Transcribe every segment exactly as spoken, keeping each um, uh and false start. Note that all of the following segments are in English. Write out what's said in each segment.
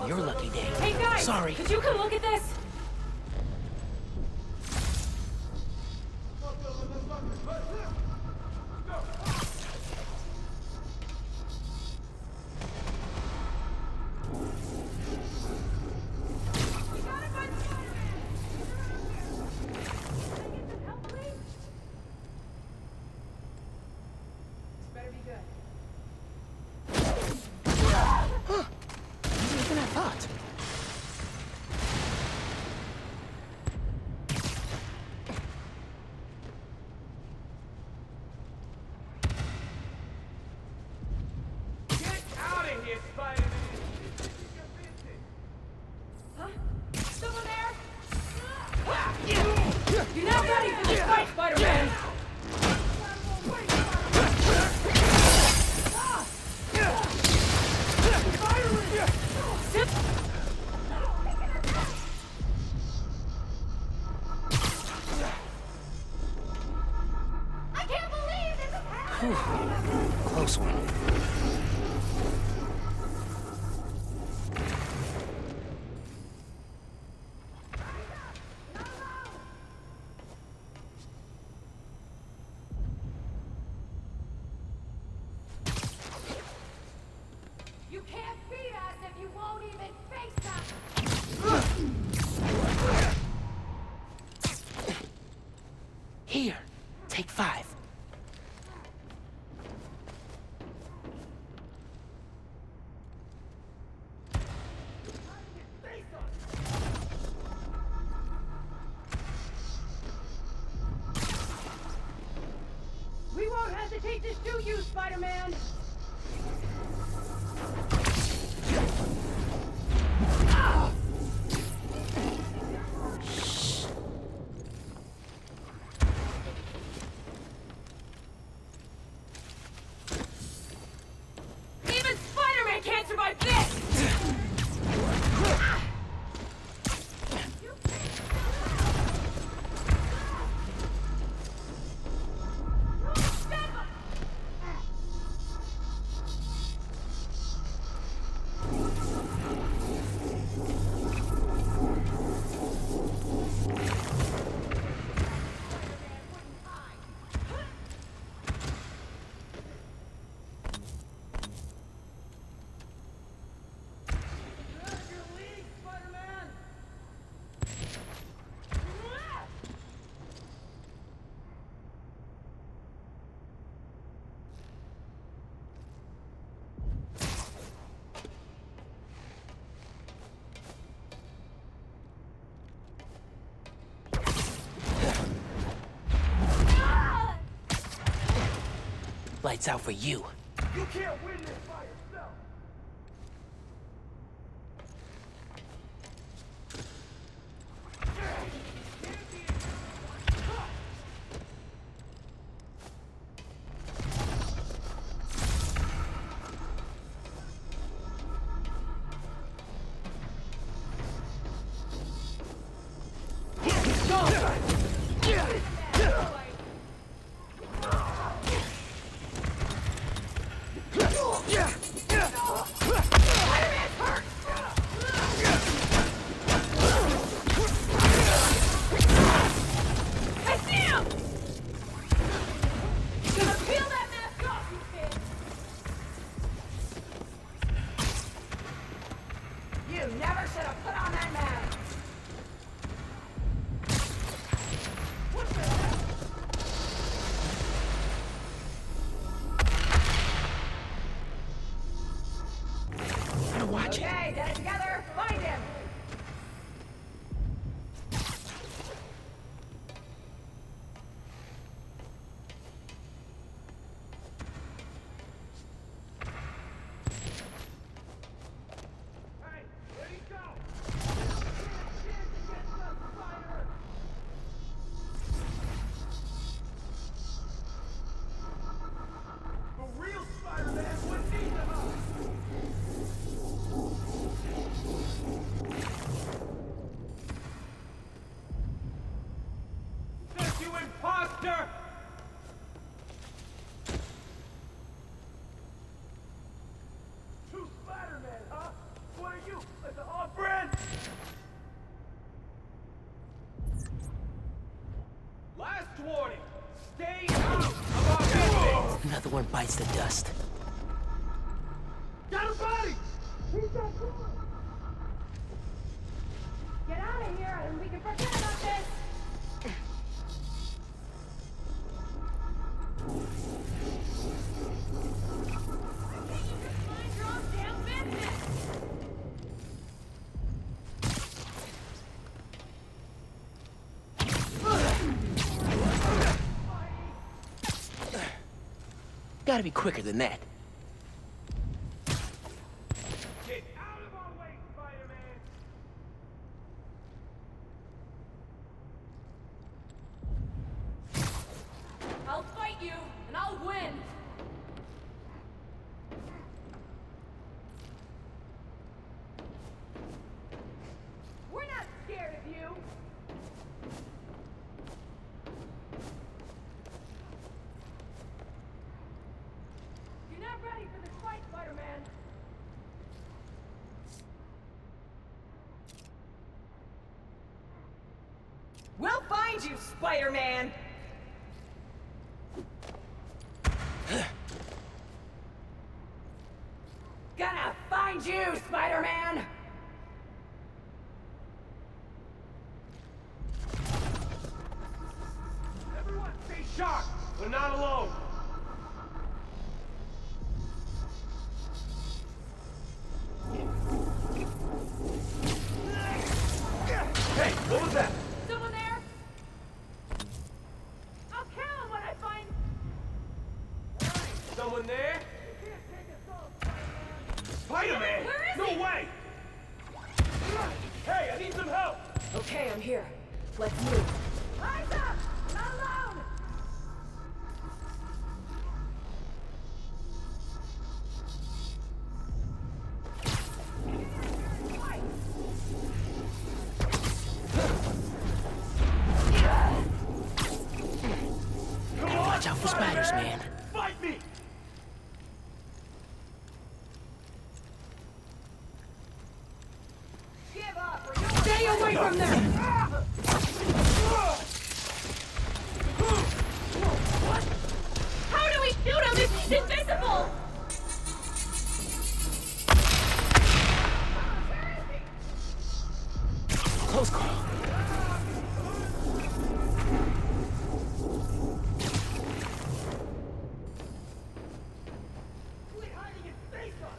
your lucky day. Hey guys! Sorry. Could you come look at this? Close one. You can't beat us if you won't even face us! Here, take five. We won't hesitate to shoot you, Spider-Man! Even Spider-Man can't survive this! Lights out for you. You can't win this by yourself! Never should have put on that mask! What the heck? bites the dust. Got a body! He's got Get out of here and we can forget about this! Mind your own damn business! Gotta be quicker than that. Get out of our way, Spider-Man! I'll fight you, and I'll win! We're not scared of you! You're not ready for this fight, Spider-Man! We'll find you, Spider-Man! Gonna find you, Spider-Man! Everyone stay sharp! We're not alone! Hey, what was that? Someone there? I'll kill him when I find... Someone there? Spider-Man! Where is no he? way! Hey, I need some help! Okay, I'm here. Let's move. Rise up! Not alone! Come Gotta on, watch out for spiders, man. Fight me! Give up or you'll stay away from them! How do we shoot him if he's invisible? Close call. Quit hiding and face us!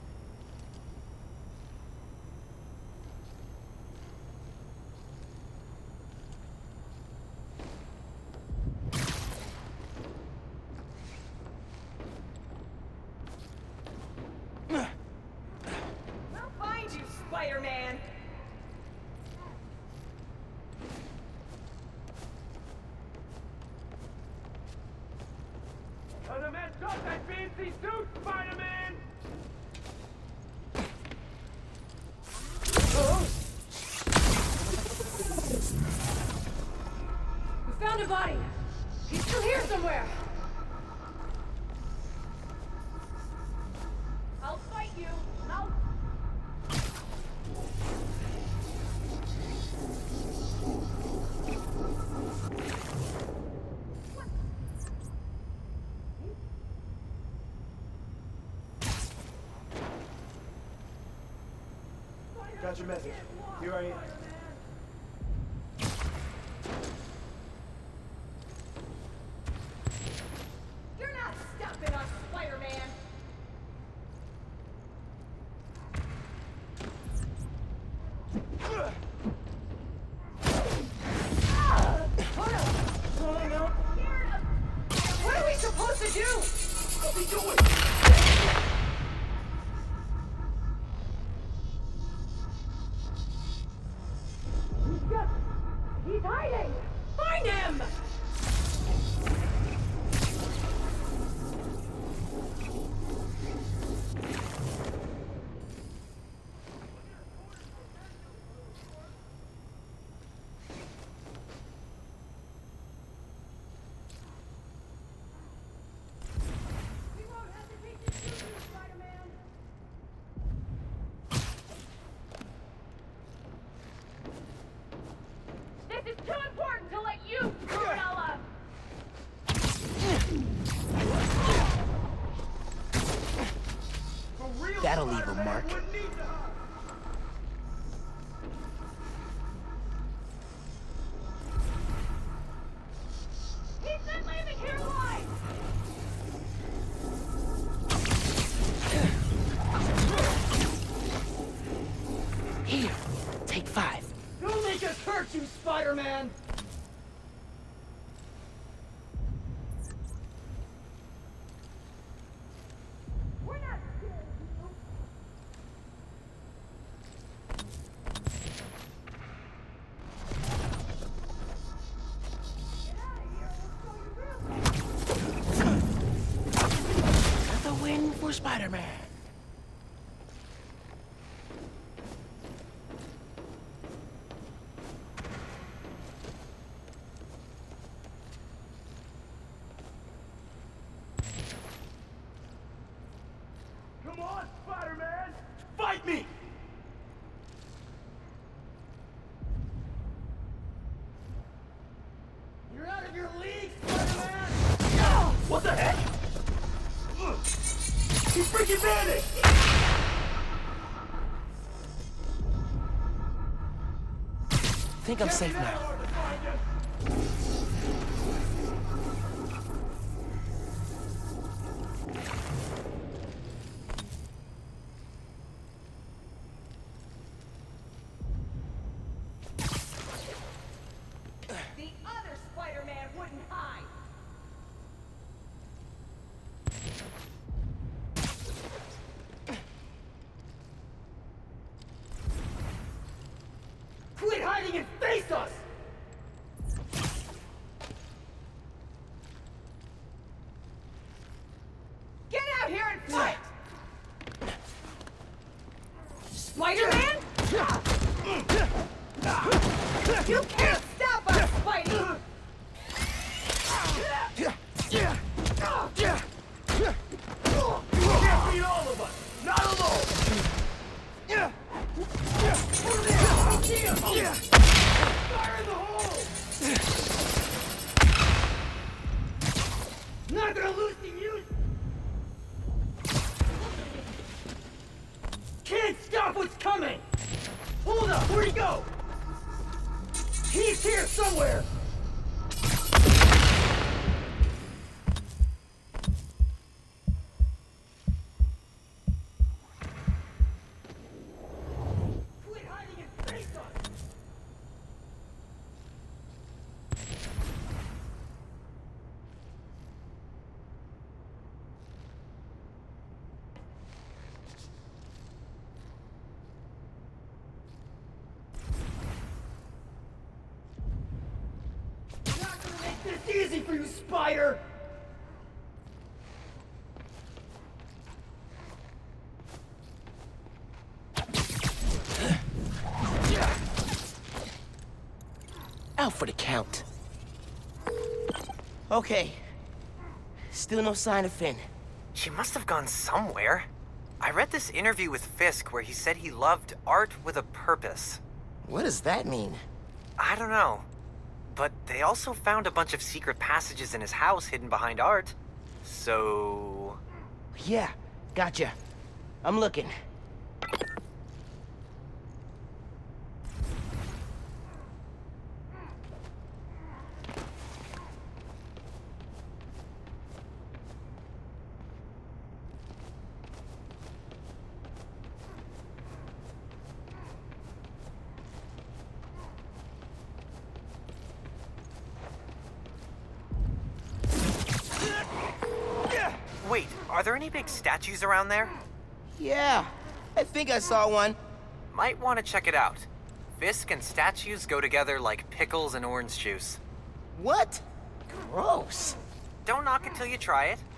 We'll find you, Spider-Man! Gonna match up that fancy suit, Spider-Man! We found a body! He's still here somewhere! I'll fight you, and I'll... Got your message. Here I am. You're not stopping us, Spider-Man! What are we supposed to do? What's he doing? That'll leave a mark. He's not leaving here alive! Here, take five. Don't make us hurt you, Spider-Man! We're not scared of you. Get out of here, we'll show you real. Another win for Spider-Man. Come on, Spider-Man! Fight me! You're out of your league, Spider-Man! What the heck? He freaking vanished! Think I'm safe now. Hard to find you. The other Spider-Man wouldn't hide. Quit hiding and face us! Get out here and fight! Spider-Man? You can't stop us, Spidey! You can't beat all of us! Not alone! Fire in the hole! Not gonna loosen you! Can't stop what's coming! Hold up, where'd he go? He's here somewhere! Quit hiding and face us! Not gonna make this easy for you, Spider! Out for the count. Okay. Still no sign of Finn. She must have gone somewhere. I read this interview with Fisk where he said he loved art with a purpose. What does that mean? I don't know. But they also found a bunch of secret passages in his house hidden behind art. So... Yeah, gotcha. I'm looking. Wait, are there any big statues around there? Yeah, I think I saw one. Might want to check it out. Fisk and statues go together like pickles and orange juice. What? Gross. Don't knock it till you try it.